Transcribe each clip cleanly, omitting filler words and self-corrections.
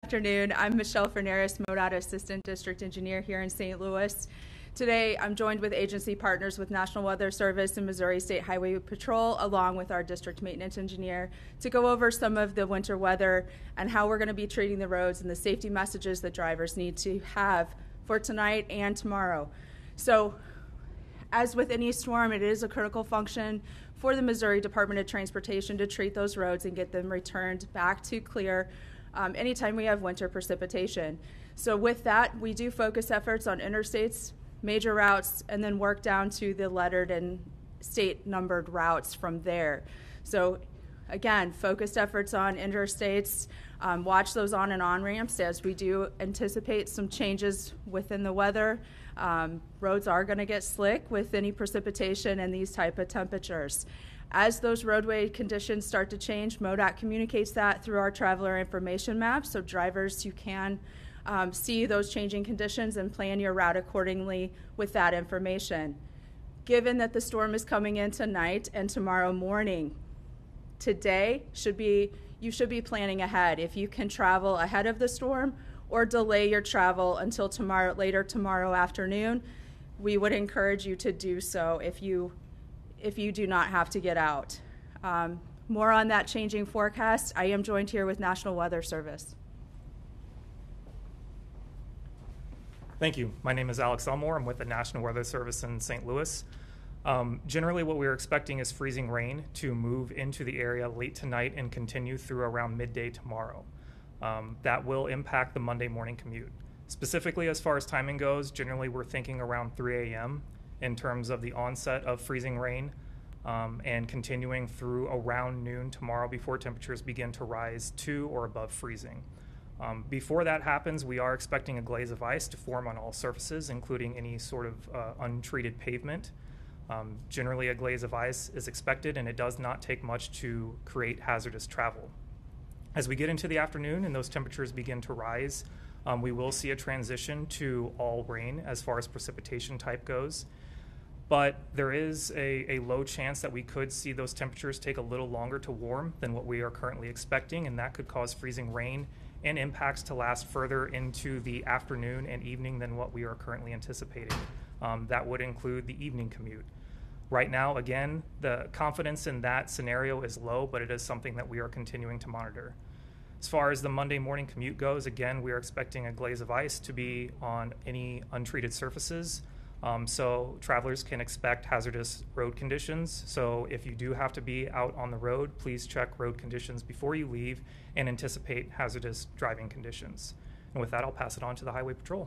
afternoon. I'm Michelle Ferneris, MoDOT Assistant District Engineer here in St. Louis. Today, I'm joined with agency partners with National Weather Service and Missouri State Highway Patrol, along with our district maintenance engineer, to go over some of the winter weather and how we're going to be treating the roads and the safety messages that drivers need to have for tonight and tomorrow. So, as with any storm, it is a critical function for the Missouri Department of Transportation to treat those roads and get them returned back to clear anytime we have winter precipitation. So with that, we do focus efforts on interstates, major routes, and then work down to the lettered and state numbered routes from there. So again, focused efforts on interstates, watch those on and on ramps as we do anticipate some changes within the weather. Roads are going to get slick with any precipitation and these type of temperatures. As those roadway conditions start to change, MoDOT communicates that through our traveler information map, so drivers, you can see those changing conditions and plan your route accordingly with that information. Given that the storm is coming in tonight and tomorrow morning, today you should be planning ahead. If you can travel ahead of the storm or delay your travel until later tomorrow afternoon, we would encourage you to do so if you do not have to get out. More on that changing forecast. I am joined here with National Weather Service. Thank you. My name is Alex Elmore. I'm with the National Weather Service in St. Louis. Generally, what we're expecting is freezing rain to move into the area late tonight and continue through around midday tomorrow. That will impact the Monday morning commute. Specifically, as far as timing goes, generally we're thinking around 3 a.m. in terms of the onset of freezing rain and continuing through around noon tomorrow before temperatures begin to rise to or above freezing. Before that happens, we are expecting a glaze of ice to form on all surfaces, including any sort of untreated pavement. Generally, a glaze of ice is expected, and it does not take much to create hazardous travel. As we get into the afternoon and those temperatures begin to rise, we will see a transition to all rain as far as precipitation type goes. But there is a low chance that we could see those temperatures take a little longer to warm than what we are currently expecting, and that could cause freezing rain and impacts to last further into the afternoon and evening than what we are currently anticipating. That would include the evening commute. Right now, again, the confidence in that scenario is low, but it is something that we are continuing to monitor. As far as the Monday morning commute goes, again, we are expecting a glaze of ice to be on any untreated surfaces. So travelers can expect hazardous road conditions. So if you do have to be out on the road, please check road conditions before you leave and anticipate hazardous driving conditions. And with that, I'll pass it on to the Highway Patrol.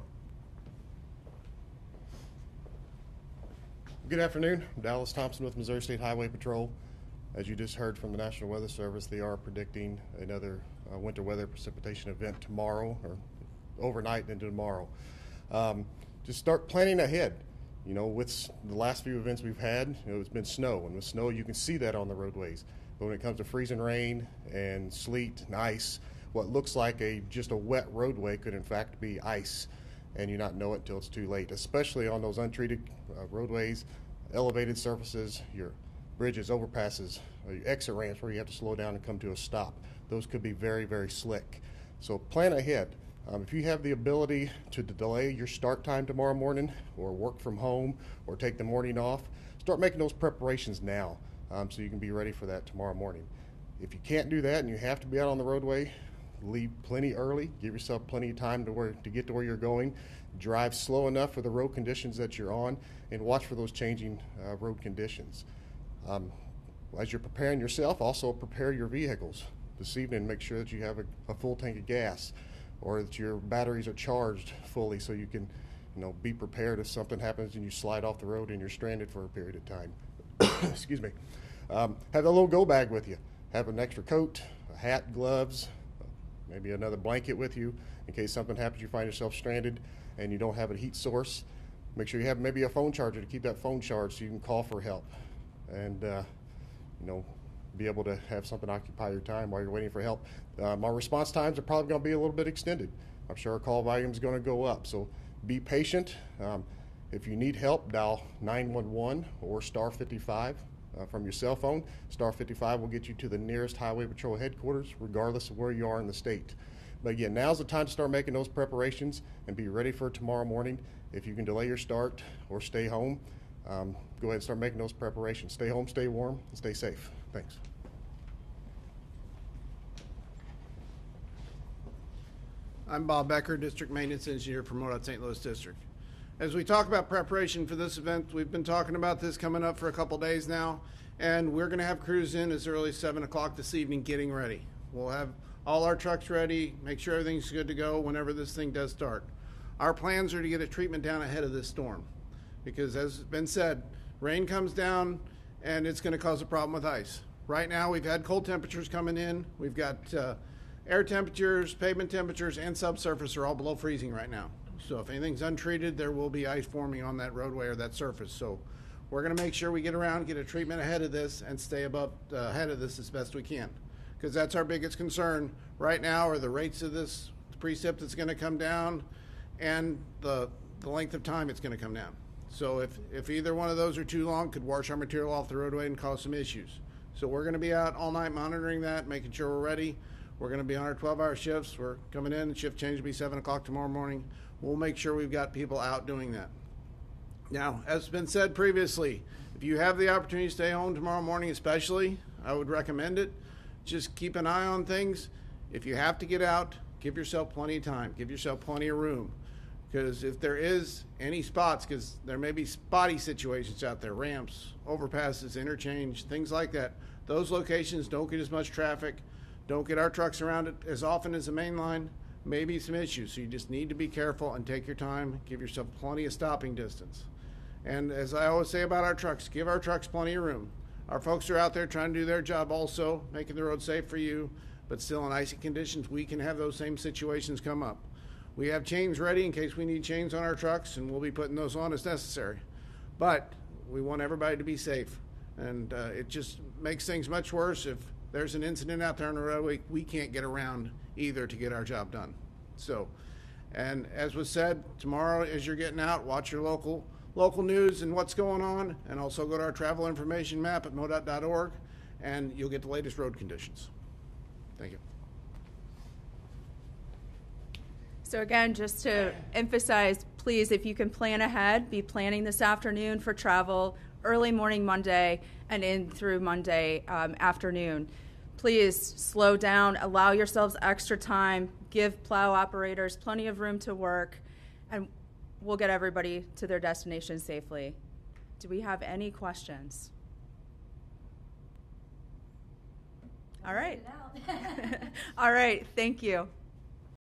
Good afternoon. I'm Dallas Thompson with Missouri State Highway Patrol. As you just heard from the National Weather Service, they are predicting another winter weather precipitation event tomorrow, or overnight into tomorrow. Just start planning ahead. You know, with the last few events we've had, it's been snow, and with snow you can see that on the roadways. But when it comes to freezing rain and sleet and ice, what looks like just a wet roadway could in fact be ice, and you not know it until it's too late, especially on those untreated roadways, elevated surfaces, your bridges, overpasses, your exit ramps where you have to slow down and come to a stop. Those could be very, very slick. So plan ahead. If you have the ability to delay your start time tomorrow morning or work from home or take the morning off, start making those preparations now so you can be ready for that tomorrow morning. If you can't do that and you have to be out on the roadway, leave plenty early, give yourself plenty of time to get to where you're going, drive slow enough for the road conditions that you're on, and watch for those changing road conditions. As you're preparing yourself, also prepare your vehicles. This evening, make sure that you have a full tank of gas, or that your batteries are charged fully so you can, be prepared if something happens and you slide off the road and you're stranded for a period of time. Excuse me. Have a little go bag with you. Have an extra coat, a hat, gloves, maybe another blanket with you in case something happens, you find yourself stranded and you don't have a heat source. Make sure you have maybe a phone charger to keep that phone charged so you can call for help and, be able to have something occupy your time while you're waiting for help. Our response times are probably going to be a little bit extended. I'm sure our call volume is going to go up, so be patient. If you need help, dial 911 or star 55 from your cell phone. Star 55 will get you to the nearest Highway Patrol headquarters, regardless of where you are in the state. But again, now's the time to start making those preparations and be ready for tomorrow morning. If you can delay your start or stay home, go ahead and start making those preparations. Stay home, stay warm, and stay safe. Thanks. I'm Bob Becker, District Maintenance Engineer for MoDOT St. Louis District. As we talk about preparation for this event, we've been talking about this coming up for a couple days now, and we're going to have crews in as early as 7 o'clock this evening getting ready. We'll have all our trucks ready, make sure everything's good to go whenever this thing does start. Our plans are to get a treatment down ahead of this storm because, as has been said, rain comes down and it's going to cause a problem with ice. Right now, we've had cold temperatures coming in. We've got air temperatures, pavement temperatures, and subsurface are all below freezing right now. So if anything's untreated, there will be ice forming on that roadway or that surface. So we're going to make sure we get around, get a treatment ahead of this, and stay ahead of this as best we can. Because that's our biggest concern right now are the rates of this precip that's going to come down and the length of time it's going to come down. So if either one of those are too long, could wash our material off the roadway and cause some issues. So we're going to be out all night monitoring that, making sure we're ready. We're going to be on our 12-hour shifts. We're coming in. The shift change will be 7 o'clock tomorrow morning. We'll make sure we've got people out doing that. Now, as has been said previously, if you have the opportunity to stay home tomorrow morning especially, I would recommend it. Just keep an eye on things. If you have to get out, give yourself plenty of time. Give yourself plenty of room. Because if there is any spots, because there may be spotty situations out there, ramps, overpasses, interchange, things like that, those locations don't get as much traffic. Don't get our trucks around it as often as the main line. Maybe some issues. So you just need to be careful and take your time. Give yourself plenty of stopping distance. And as I always say about our trucks, give our trucks plenty of room. Our folks are out there trying to do their job also, making the road safe for you, but still in icy conditions, we can have those same situations come up. We have chains ready in case we need chains on our trucks, and we'll be putting those on as necessary. But we want everybody to be safe. And it just makes things much worse if there's an incident out there on the roadway, we can't get around either to get our job done. So, and as was said, tomorrow as you're getting out, watch your local news and what's going on, and also go to our travel information map at modot.org, and you'll get the latest road conditions. Thank you. So again, just to emphasize, please, if you can plan ahead, be planning this afternoon for travel, early morning Monday and in through Monday afternoon. Please slow down, allow yourselves extra time, give plow operators plenty of room to work, and we'll get everybody to their destination safely. Do we have any questions? All right. All right, thank you.